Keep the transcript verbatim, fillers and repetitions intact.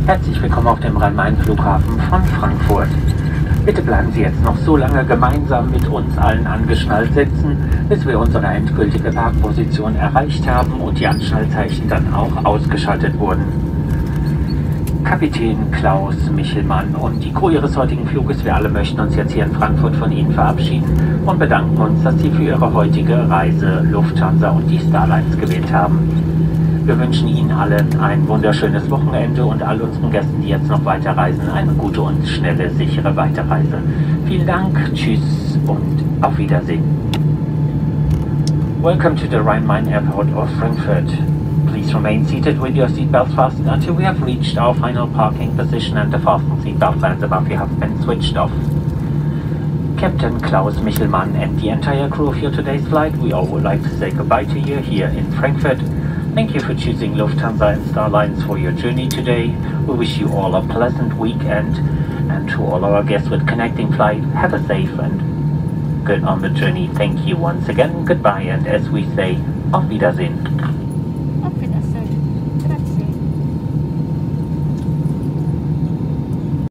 Herzlich willkommen auf dem Rhein-Main-Flughafen von Frankfurt. Bitte bleiben Sie jetzt noch so lange gemeinsam mit uns allen angeschnallt sitzen, bis wir unsere endgültige Parkposition erreicht haben und die Anschnallzeichen dann auch ausgeschaltet wurden. Kapitän Klaus Michelmann und die Crew Ihres heutigen Fluges, wir alle möchten uns jetzt hier in Frankfurt von Ihnen verabschieden und bedanken uns, dass Sie für Ihre heutige Reise Lufthansa und die Starlines gewählt haben. Wir wünschen Ihnen allen ein wunderschönes Wochenende und all unseren Gästen, die jetzt noch weiterreisen, eine gute und schnelle, sichere Weiterreise. Vielen Dank, tschüss und auf Wiedersehen. Welcome to the Rhein-Main Airport of Frankfurt. Please remain seated with your seatbelts fastened until we have reached our final parking position and the fasten seatbelt bands above you have been switched off. Captain Klaus Michelmann and the entire crew of your today's flight, we all would like to say goodbye to you here in Frankfurt. Thank you for choosing Lufthansa and Starlines for your journey today. We wish you all a pleasant weekend, and to all our guests with connecting flight, have a safe and good on the journey. Thank you once again, goodbye, and as we say, auf Wiedersehen.